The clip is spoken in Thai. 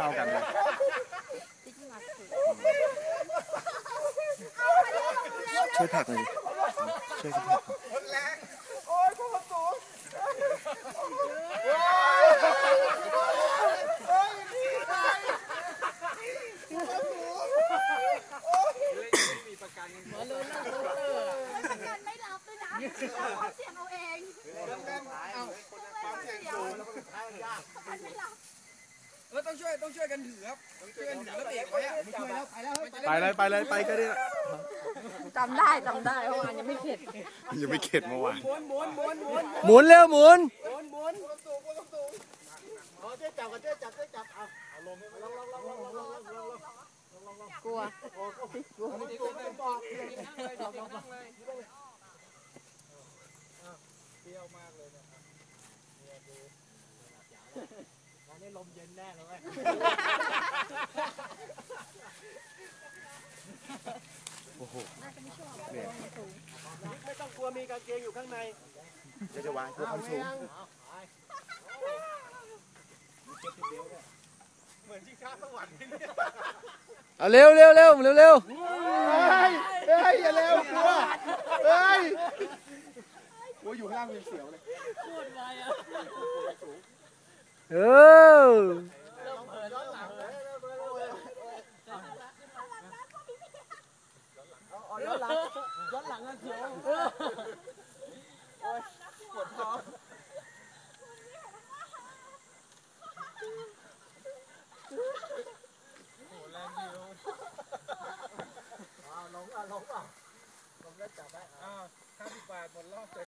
าๆกันเลยช่วยผลักหน่อยดิช่วยกันผลักไม่รับด้วยนะเราเสียงเอาเองต้องช่วยกันถือครับต้องช่วยกันถือแล้วเบรกไว้อะไปเลยไปก็ได้จำได้เมื่อวานยังไม่เข็ดยังไม่เข็ดเมื่อวานหมุนหมุนเร็วหมุนกลัวนี่ลมเย็นแน่เลยโอ้โหไม่ต้องกลัวมีกางเกงอยู่ข้างในจะวางตัวความสูงเหมือนชิงช้าสวรรค์เนี่ยเอาเร็วเฮ้ยอย่าเร็วกลัวเฮ้ยกลัวอยู่ข้างล่างเป็นเสียวเลยเออย้อนหลังเสียวปวดท้องแรงดีลงแล้วจับได้